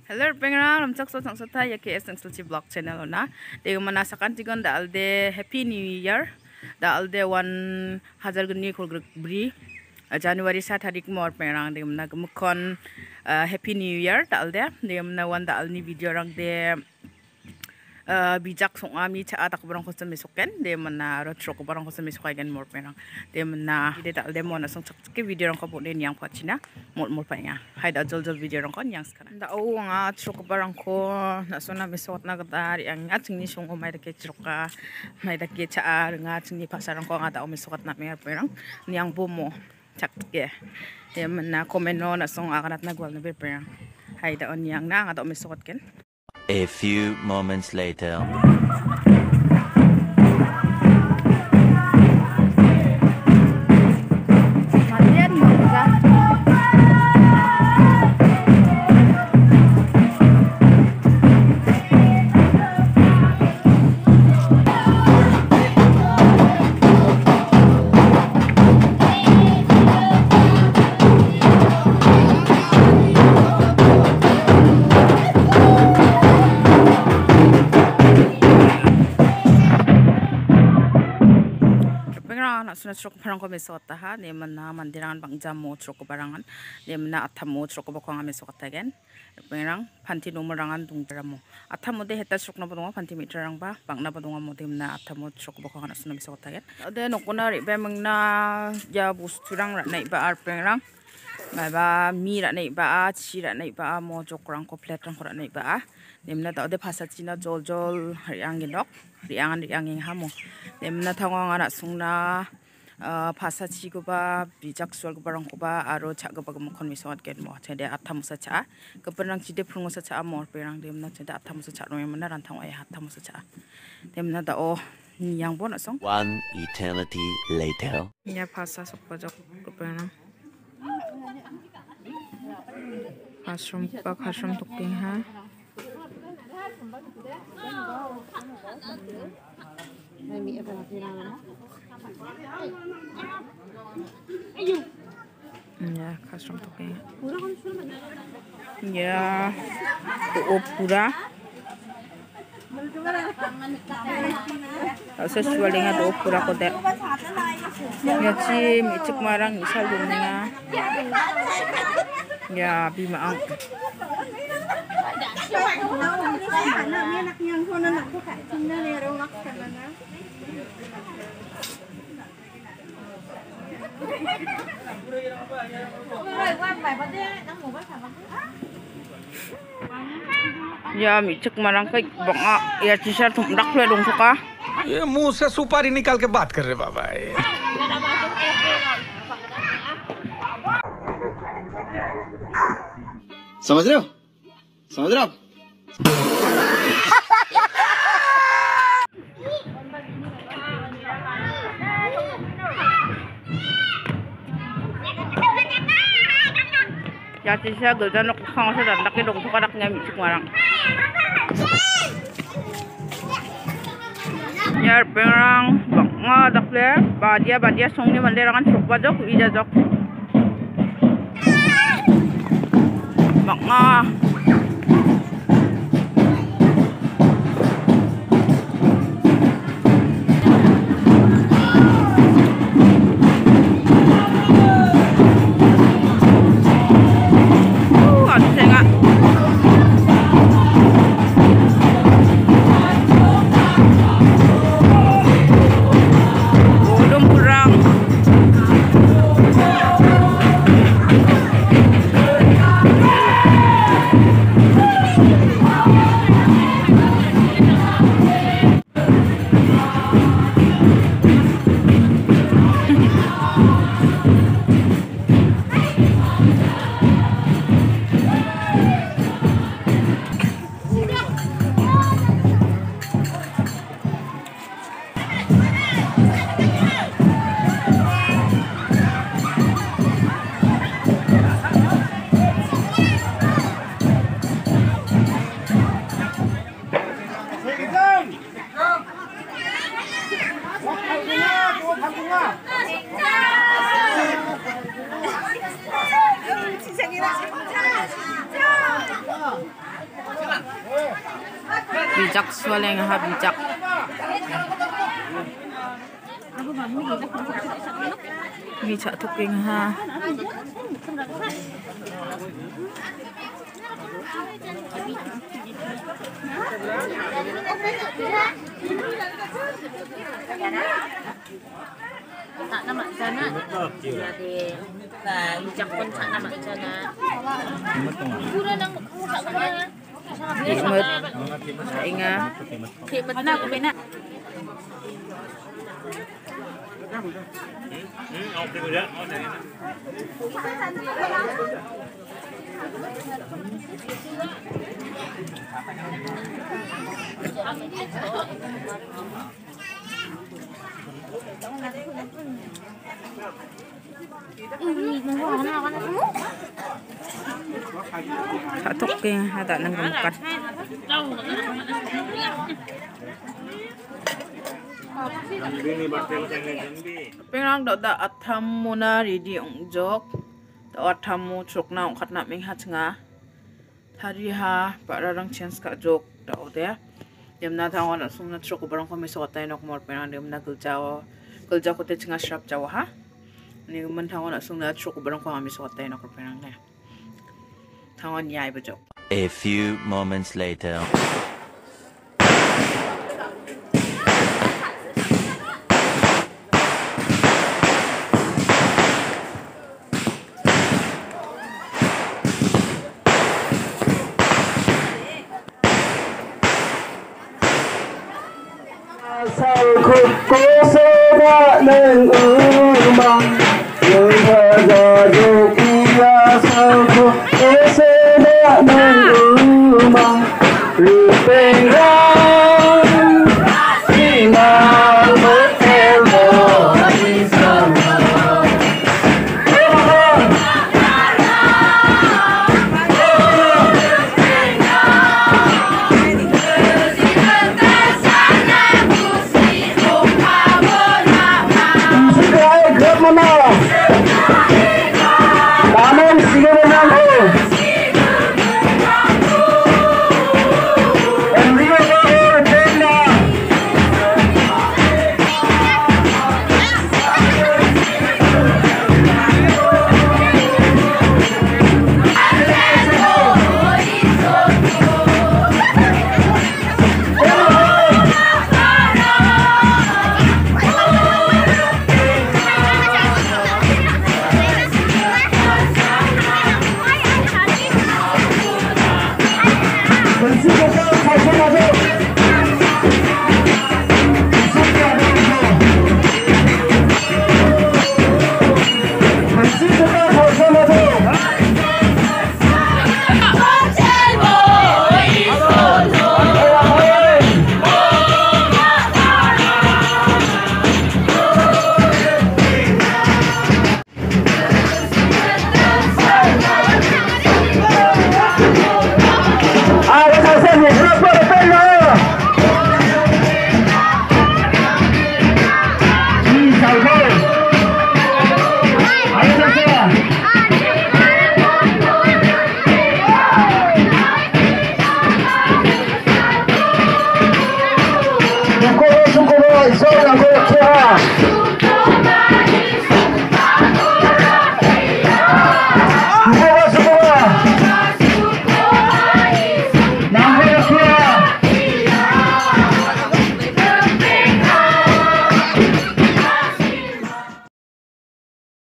Hello, pengrang ramchak so sang sota ya KS sang sulci blog channel na. De mana sakan tigon da alde Happy New Year. Da alde 1000 gni khol bri. January 7 tarik mor pengrang de mana gemukon Happy New Year da alde. De mana wan da alni video rang de bijak songami cha atak barang ko sami soken de mana rotro ko barang ko sami soken mor penang de mana de dal de mona song ke video rang ko bo de nyang phachina mor pa nga hai da jol video rang ko nyang skana da o nga tro ko barang ko na sona mi sot na ga yang nga chingni song o mai da ke troka mai da ke cha nga chingni pasarang ko nga da o mi sot na mer penang nyang bo mo chak ke de mana komeno na song aganat na gwal na be penang hai da on yang na nga da o mi sot ken. A few moments later. Suna truk barang ko mesot ha ne mana mandirangan bang jamo truk barangan ne mana athamu truk ba ko mesot tagen pengrang phanti nomerangan tungtramo athamu de heta truk na bodong phanti mitrang ba bangna bodong mo de mana athamu truk ba ko suna mesot tagen de nokona ri be mangna ya busturang ra nai ba ar pengrang ba mi ra nai ba chi ra nai ba mo jokrang ko plate rang ko ra nai ba nemna da de phasa china jol jol riang ginok riang hamo nemna thangong ana sungna phasa chi ko ba bijak swal ko barang ko ba aro cha ko ba mo kon mi sot ken mo chede athamusa cha ko perang chi de phungosa cha mor perang demna chede athamusa cha no emna ran thang ai athamusa cha demna da o yang bon asong One eternity later. ya phasa sok ba jok ko perang khashram tuking ha ya khashram tuking ya to pura asa swalinga to pura ko de ya chi mi chik marang isal dumninga ya bimaang ya mi cek marang kai banga ya t-shirt thum dak le dong suka ये मुंह से सुपारी निकाल के बात कर रहे बाबा समझ रहे हो आप ya t-shirt do nok khang sa dak le dong suka dak nya mi cek marang ya perang banga dak le badia song ni mande rangan sok ba jok ija jok banga bijak swaleng ha bijak. Mi chak tuking ha. Tak nama sana. Jadi bijak pun tak nama sana. Kurang nang tak sana. Imut. Inga. Mana aku bina. Katok keng hada nang gumkat. Pengrang da atham muna ridi ongjok. Da atham mu chokna ongkhatna ming hachnga. Thari ha pararang chance ka jok da ode. Demna thangwa sumna chok barang ko miso tay nok mor pengrang demna gulja ko te chinga shrap jawa ha. Ni man thangwa sumna chok barang ko miso tay nok pengrang ne. Thangwa nyai bajok. A few moments later. Sao khúc cố số đã nên mang người thơ giờ dù kia sao khúc cố số đã nên mang lùi bên ra khi nào mới theo mồ đi sông Muggulu